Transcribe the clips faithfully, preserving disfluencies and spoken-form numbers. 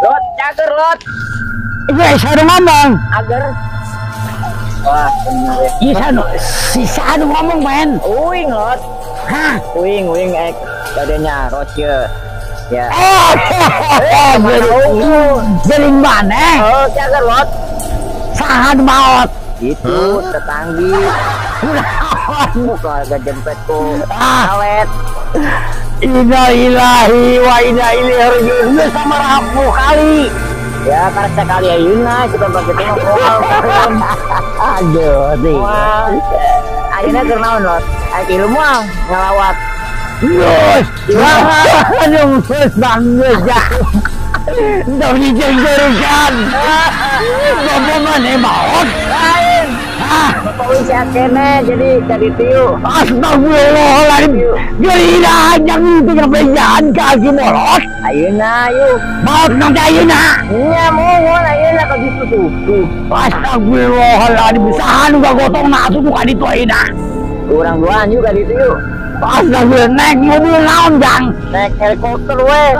Lot, cager lot. Iya, saya ngomong. Agar. Wah, bener ya. Iya, Sanu. Si Sanu ngomong, men. Uing lot. Hah? Uing, uing ek badannya Roche. Ya. Oh, jadi mana? Oh, cager lot. Sahan maut. Itu tetanggi. Muka agak jempetku. Ah. Awet. Inna ilahi wa inna ilaihi raji'un sama rapu kali. Ya karena sekali ayuna kita pakai tengok. Aduh, sih. Wah. Ayuna kernaon lot. Aki ilmu ngelawat. Yes. Aduh, bos banget ya. Ndak dijengjerukan. Bapak mana maut? Lain. Ah, Bapak wis akene jadi jadi tiu. astagfirullahaladzim. Gerina yang itu kebenaran kaki molot. Ayuna yuk. Maut nanti ayuna. Iya mohon ayuna ke situ tuh. Tuh. Astagfirullahaladzim. Sahan udah gotong nasu bukan itu ayuna. Kurang duaan juga di tiu. Astagfirullah, naik mobil naon jang. Naik helikopter weh.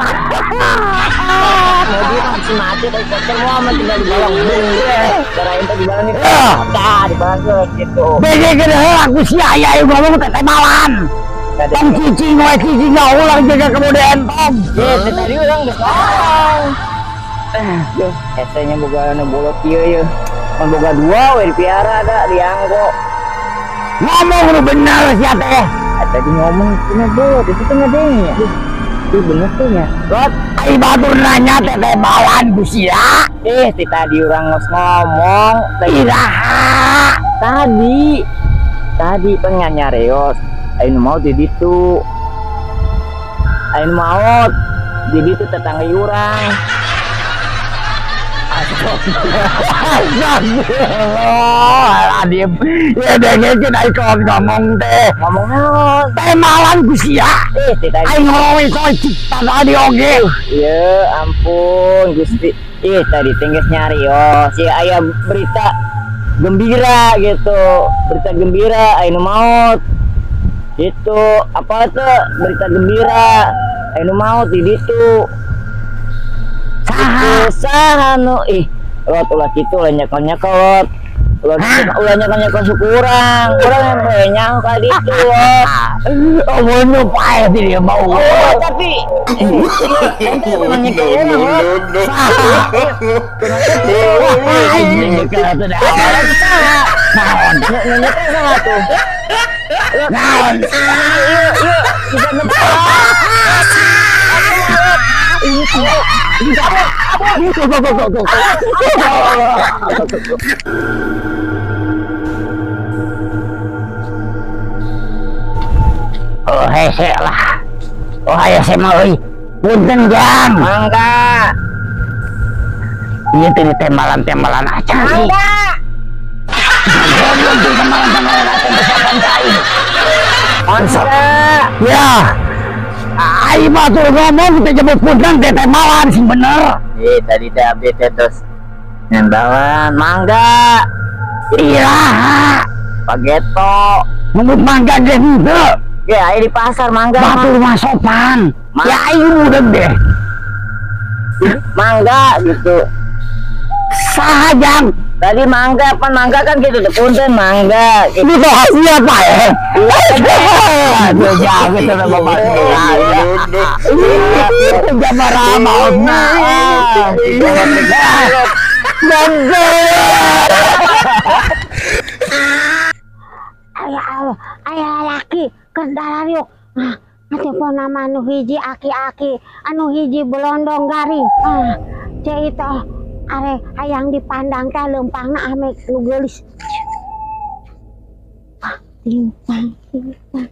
Mobil masih mati helikopter mau aman tinggal di bawah bung weh. Kirain tadi di bawah nih. Dah di bawah gitu. Bege gede aku si ayah yang ngomong teteh malan. Tong cici ngoe cici nggak ulang jaga kemudian tong. Ya tadi orang besar. Duh, esenya boga anu bolot ieu ye. Mun boga dua we dipiara ada dianggo. Ngomong lu bener sia teh. Tadi ngomong cuma bolot itu teh ngadengnya. Itu bener tuh ya. Lot, Ai batur nanya teteh malan ku sia. eh si tadi orang ngos ngomong Iraha. tadi tadi pengen nyareos ayo mau di ditu ayo mau di ditu tetangga urang. Astagfirullahaladzim. Ya dengerin ai kon ngomong teh. Ngomong naon Teh malan ku sia. eh si tadi Ai ngomong soal cipta tadi oge. ya ampun Gusti ih tadi tinggal nyarios si ayah berita gembira gitu berita gembira ayo maut itu apa tuh berita gembira ayo maut di ditu Saha. saha nu ih lot ulah kitu ulah nyakon-nyakon lot ulah ulah nyakon-nyakon syukurang urang yang banyak ka ditu lot Oh, mau pae dia mau. oh tapi ente pernah nyekol urang lot Anjing kata dah. Naon? nyekol sama tuh Naon? yuk yuk bisa nebak Go go go go go. Oh, hese lah. Oh, aya sama euy. Punten jang. mangga Ieu teh temalan-temalan acan sih. mangga Belum tuh temalan-temalan acan besakan cai. mangga Ya. Ai batur ngomong kita jemput punten teh temalan sing bener. eh tadi teh abdi teh terus nyendalan mangga Iraha. pageto Nunggut mangga ge henteu. ya ayo di pasar mangga Batur mah sopan. Ma- Ya ayo udah deh. mangga gitu Saha jang. tadi mangga pan mangga kan gitu tuh punten mangga gitu. Itu tuh hasilnya apa ya? Aduh jangan kita bapak saya. Jamara mautna. Ayah, ayah laki kendaran yuk. Nah, nanti pun nama anu hiji aki-aki, anu hiji belondong garing. Ah, cek itu are hayang dipandang teh lempangna ame nu geulis. Timpang, timpang.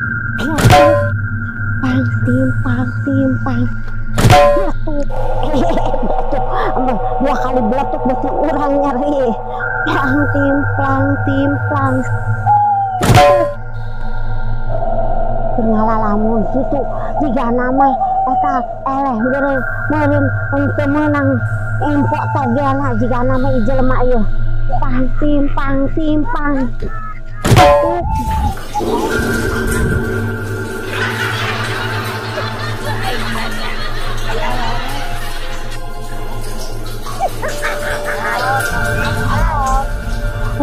Timpang, timpang, timpang. Beletuk. Beletuk. Dua kali beletuk betul urang nyari. Plang, timplang, timplang. Tinggal lamun situ jika nama eta eleh beureum meureun untuk menang empok tagena jika nama ijelema ieu pang timpang timpang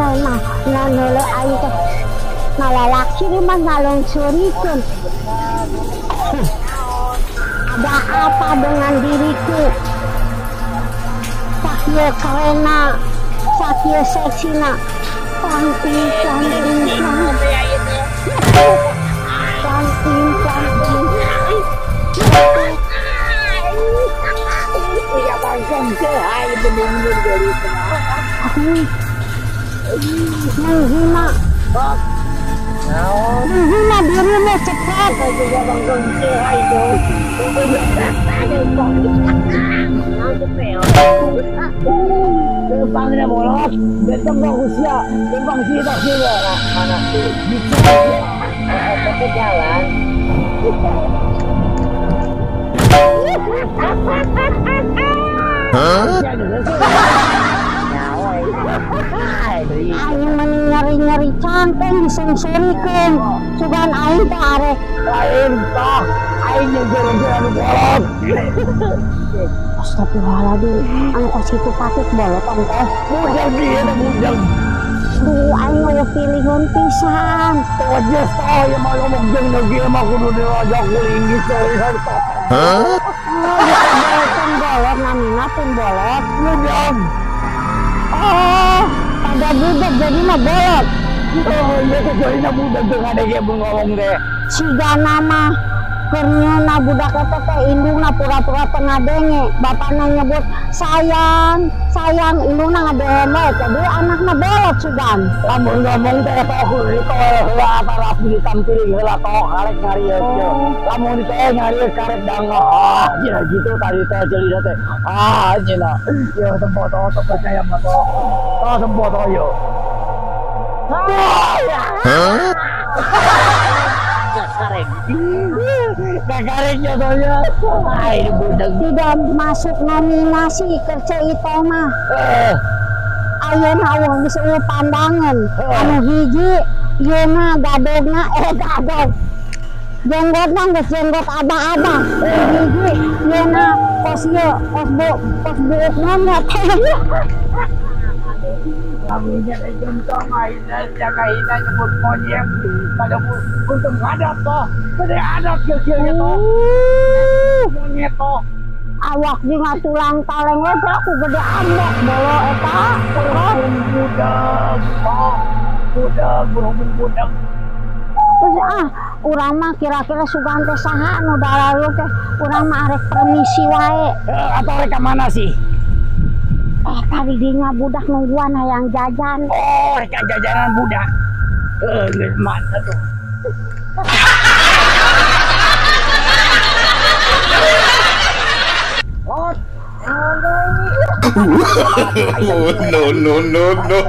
karena nanole aing teh nalalaki mah ngalungsurikeun. Ada apa dengan diriku? Sakieu karena sakieu seksina. Cantik, cantik, cantik. Cantik, cantik. Iya bangkong cehai bener-bener dari menghina menghina dirimu cepat. Iya bangkong cehai dong. Tepangnya bolot, tembang usia, tembang sini tak sini lah. Mana sih? Bisa ke jalan. Hah? Aing meni nyeri-nyeri cangkeng disengsurikeun. Sugan aing teh arek Aing tah, aing yang jalan-jalan bolot. Astagfirullahaladzim, anu kos kitu patut bolot tong teh. Mudang dia, mudang. Duh, aing mau pilihun pisan. Wajah saya mau ngomong jeung negeri mah kudu dirajak kulinggis dari harta. Hah? Pun bolot namina pun bolot. Mudang. Oh, pada budak jadi mah bolot. Oh, iya kecuali mudang jeung adege ngomong deh. Siga nama kernyana budak eta teh indungna pura-pura teu ngadenge. Bapana nyebut sayang, sayang indungna ngadenge. Jadi anakna bolot sugan. Lamun ngomong teh eta aku itu heula taraf ditampiling heula tok karek ngarieup teh. Lamun itu ngarieup karek dangah. Ah, cenah gitu tadi teh jelina teh. Ah, cenah. Yo tempo to to percaya mah to. To tempo to yo. Hah? Karek. Karek jodohnya. Ai budak Tidak masuk nominasi kerja itu mah. eh Ayeuna Allah geus eueuh pandangan. Anu hiji yeuna gadogna eh gadog. Jenggotna geus jenggot abah-abah. Hiji yeuna kos ieu kos bu kos buuk nona teh. Kami jadi contoh mainan jaga ina nyebut monyet pada untuk ngadap toh pada adap kecilnya toh monyet toh Awak jeung tulang kaleng we aku gede ambek bolo eta terus budak toh budak berhubung budak terus ah urang mah kira-kira sugan teh saha nu dalalu teh urang mah arek permisi wae. eh, atau reka mana sih Eh tadi dinya budak nungguan hayang jajan. oh reka jajanan budak eh geus mata tuh oh no, no, no, no.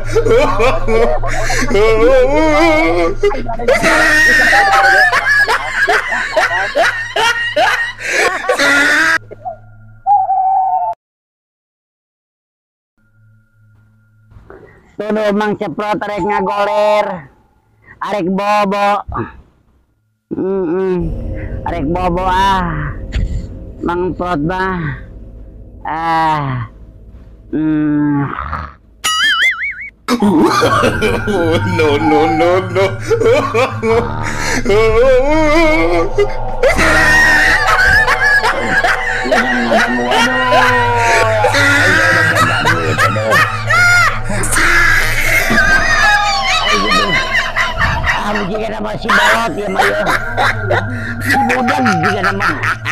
Tuh mang ceprot arek ngagoler, arek bobo, mm -mm. arek bobo ah, mang prot bah, ah, mm. no, no, no, no. Kamu juga nama si balot ya Mayo, si budak juga nama.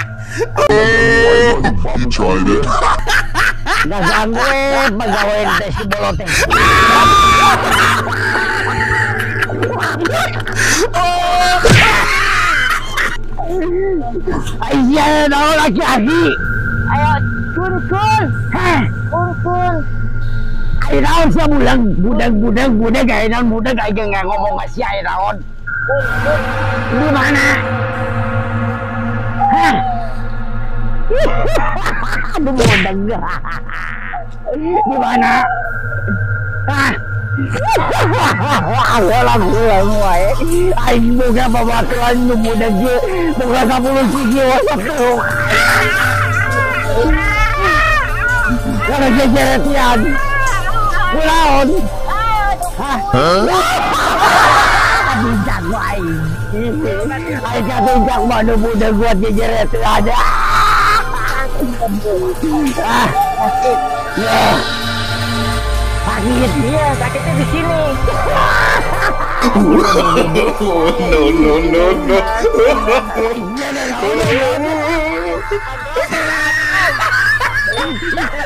Tried it. Gak sanggup pegawai teh si bolot teh. Aisyah tahu laki-laki. Ayo kun kun, Hah? kun kun. Ayo naon sih budak budak budak budak kayak naon budak kayak nggak ngomong ngasih ayo naon. Di mana? Hah? Aduh budak di mana? Hah? Ayolah pulang wae. Aing boga babaturan nu budak ge boga sepuluh siji wae tuh. Kalau jejeretian. Kulaon. Bijak baik. Ayo bijak mana budak gua jejer itu ada. Ah, sakit. Ya. Sakit dia, sakitnya di sini. no, no, no, no. Ya,